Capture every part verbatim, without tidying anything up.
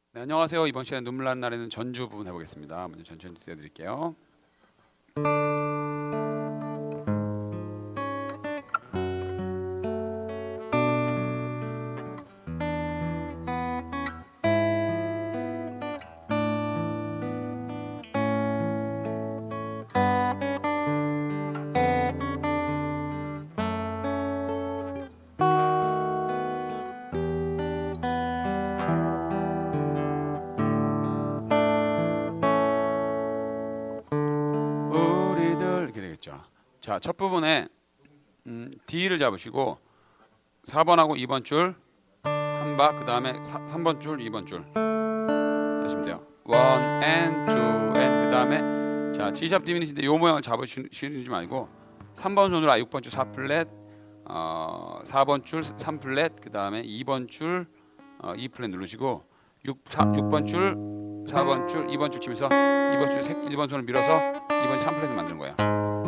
네, 안녕하세요. 이번 시간에 눈물 나는 날에는 전주 부분 해보겠습니다. 먼저 전주 띄워드릴게요. 우리들 이렇게 되겠죠. 자, 첫 부분에 음, D를 잡으시고 사 번하고 이 번 줄 한 박, 그 다음에 삼 번 줄, 이 번 줄 하시면 돼요. one and two and 그 다음에 자 G샵 디미니시인데 이 모양을 잡으시지 말고 삼 번 손으로 육 번 줄 사 플랫, 어, 사 번 줄 삼 플랫, 그 다음에 이 번 줄 어, 이 플랫 누르시고 육, 번 줄 사 번 줄 이 번 줄 치면서 이 번 줄 일 번 손을 밀어서 이 번 줄 삼 플랫을 만드는 거예요.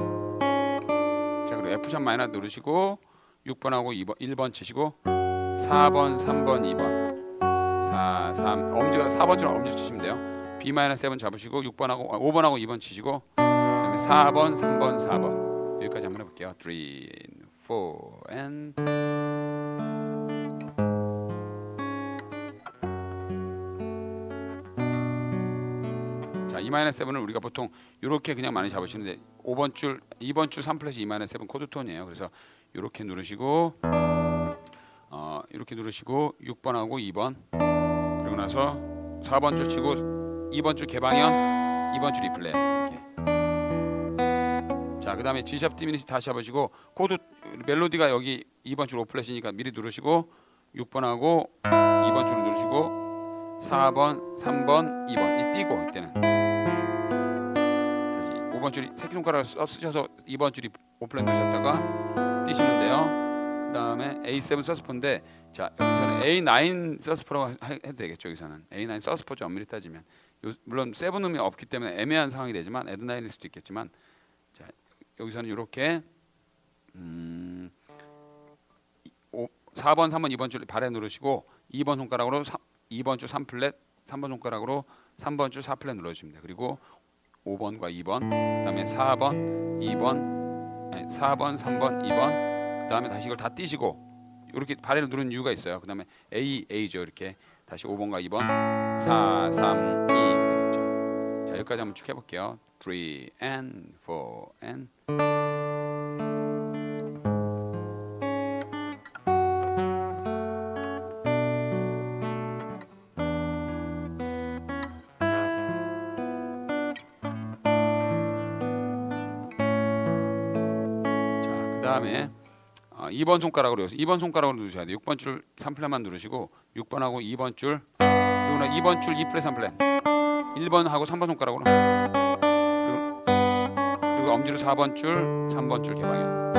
자, 그리고 F샵 마이너 누르시고 육 번하고 이 번 일 번 치시고 사 번 삼 번 이 번 사, 삼 엄지가 사 번 줄 엄지 치시면 돼요. B 마이너 칠 잡으시고 육 번하고 오 번하고 이 번 치시고 그다음에 사 번 삼 번 사 번 여기까지 한번 해볼게요. three, four and 자, 이 마이너 칠을 우리가 보통 이렇게 그냥 많이 잡으시는데 오 번 줄, 이 번 줄 삼 플랫이 이 마이너 칠 코드 톤이에요. 그래서 이렇게 누르시고 어, 이렇게 누르시고 육 번하고 이 번 그리고 나서 사 번 줄 치고 이 번 줄 개방현, 이 번 줄 이 플랫 이렇게. 자, 그 다음에 G샵 디미니시 다시 잡으시고 코드 멜로디가 여기 이 번 줄 오 플랫이니까 미리 누르시고 육 번하고 이 번 줄을 누르시고 사 번, 삼 번, 이 번 이 띄고 이때는 다시 오 번 줄이 새끼손가락을 쓰셔서 이 번 줄이 오 플랫 누르셨다가 띄시면 돼요. 그 다음에 에이 세븐 서스포인데 자, 여기서는 에이 나인 서스포라고 해도 되겠죠. 여기서는 에이 나인 서스포죠. 엄밀히 따지면 요, 물론 세븐 음이 없기 때문에 애매한 상황이 되지만 에드 나인일 수도 있겠지만 자, 여기서는 이렇게 음, 사 번, 삼 번, 이 번 줄 발에 누르시고 이 번 손가락으로 이 번 줄 삼 플랫, 삼 번 손가락으로 삼 번 줄 사 플랫 눌러주시면 돼요. 그리고 오 번과 이 번, 그 다음에 사 번, 이 번, 아니, 사 번, 삼 번, 이 번, 그 다음에 다시 이걸 다 띄시고 이렇게 발에를 누르는 이유가 있어요. 그 다음에 A, A죠. 이렇게 다시 오 번과 이 번, 사, 삼, 이 되겠죠. 자, 여기까지 한번 쭉 해볼게요. three and four and 그 다음에 어, 이 번 손가락으로 여기서 이 번 손가락으로 누르셔야 돼요. 육 번 줄 삼 플랫만 누르시고 육 번하고 이 번 줄 그리고 나 이 번 줄 이 플랫 삼 플랫 일 번하고 삼 번 손가락으로 그리고, 그리고 엄지로 사 번 줄 삼 번 줄 개방현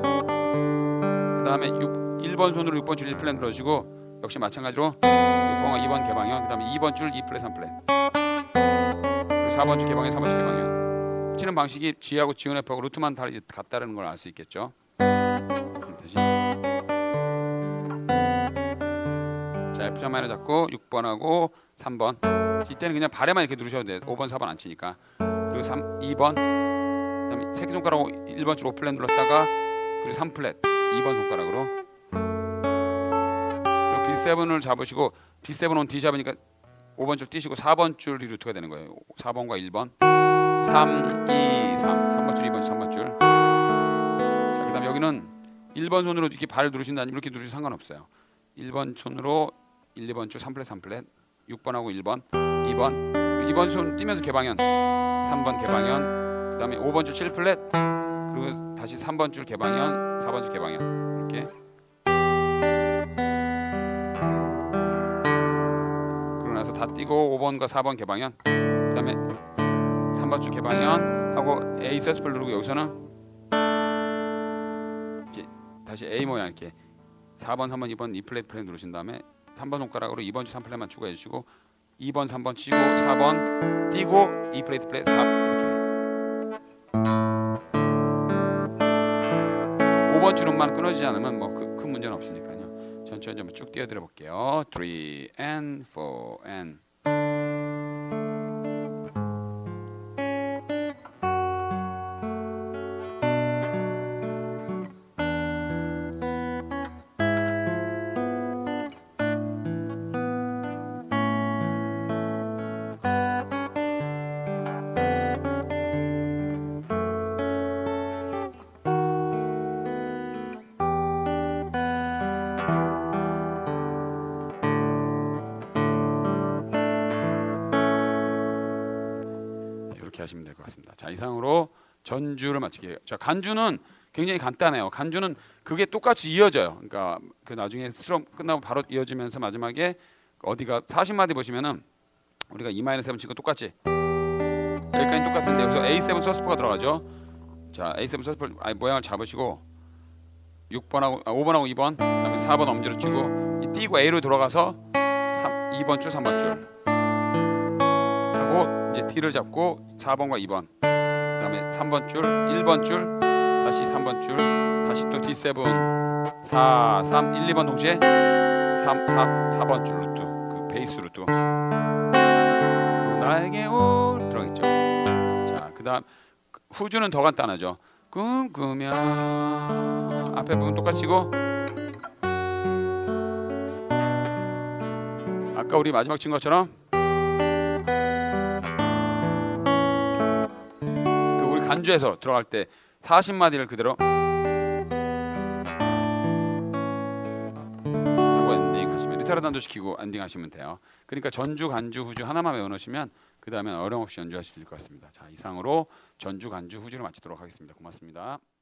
그 다음에 일 번 손으로 육 번 줄 일 플랫 누르시고 역시 마찬가지로 육 번과 이 번 개방현 그 다음에 이 번 줄 이 플랫 삼 플랫 그리고 사 번 줄 개방현 사 번 줄 개방현 치는 방식이 G하고 G, F하고 루트만 다 같다는 걸 알 수 있겠죠. 다시 자, F샵 마이너 잡고 육 번하고 삼 번 이때는 그냥 발에만 이렇게 누르셔도 돼요. 오 번, 사 번 안 치니까. 그리고 삼, 이 번 그다음에 새끼손가락으로 일 번 줄 오 플랫 눌렀다가 그리고 삼 플랫 이 번 손가락으로 그리고 비 세븐을 잡으시고 비 세븐 온 D샵이니까 오 번 줄 띄시고 사 번 줄이 루트가 되는 거예요. 사 번과 일 번 삼, 이, 삼 삼 번 줄, 이 번 줄, 삼 번 줄 자, 그 다음에 여기는 일 번 손으로 이렇게 발을 누르신다면 이렇게 누르셔도 상관없어요. 일 번 손으로 일, 이 번 줄 삼 플랫 삼 플랫 육 번하고 일 번 이 번 이 번 손 띄면서 개방현 삼 번 개방현 그 다음에 오 번 줄 칠 플랫 그리고 다시 삼 번 줄 개방현 사 번 줄 개방현 이렇게 그러고 나서 다 띄고 오 번과 사 번 개방현 그 다음에 삼 번 줄 개방현 하고 A 서스플 누르고 여기서는 이렇게 다시 A 모양 이렇게 사 번, 삼 번, 이 번 이 플랫 플랫 누르신 다음에 삼 번 손가락으로 이 번 줄 삼 플랫만 추가해 주시고 이 번, 삼 번 치고 사 번 띄고 이 플랫 플랫 사 이렇게 오 번 줄음만 끊어지지 않으면 뭐 큰 문제는 없으니까요. 천천히 좀 쭉 띄워드려 볼게요. three and four and 이렇게 하시면 될 것 같습니다. 자, 이상으로 전주를 마치게요. 자, 간주는 굉장히 간단해요. 간주는 그게 똑같이 이어져요. 그러니까 그 나중에 수업 끝나고 바로 이어지면서 마지막에 어디가 사십 마디 보시면은 우리가 이 마이너스 세븐 치고 똑같이 여기까지 똑같은데 여기서 에이 세븐 서스포가 들어가죠. 자, 에이 세븐 서스포 아니 모양을 잡으시고 육 번하고 아, 오 번하고 이 번 그다음에 사 번 엄지로 치고 이 띄고 A로 들어가서 삼, 이 번 줄, 삼 번 줄 하고 이제 T를 잡고 사 번과 이 번 그다음에 삼 번 줄, 일 번 줄 다시 삼 번 줄 다시 또 디 세븐 사, 삼, 일, 이 번 동시에 삼, 사, 사 번 줄 루트 그 베이스 루트 그리고 나에게 올 들어가겠죠. 자, 그다음 후주는 더 간단하죠. 꿈꾸며 앞에 부분 똑같이고 아까 우리 마지막 친 것처럼 그 우리 간주에서 들어갈 때 사십 마디를 그대로 하고 엔딩 하시면 리타르단도 시키고 엔딩 하시면 돼요. 그러니까 전주, 간주, 후주 하나만 외워놓으시면 그 다음에 어려움 없이 연주하실 수 있을 것 같습니다. 자, 이상으로 전주, 간주, 후주를 마치도록 하겠습니다. 고맙습니다.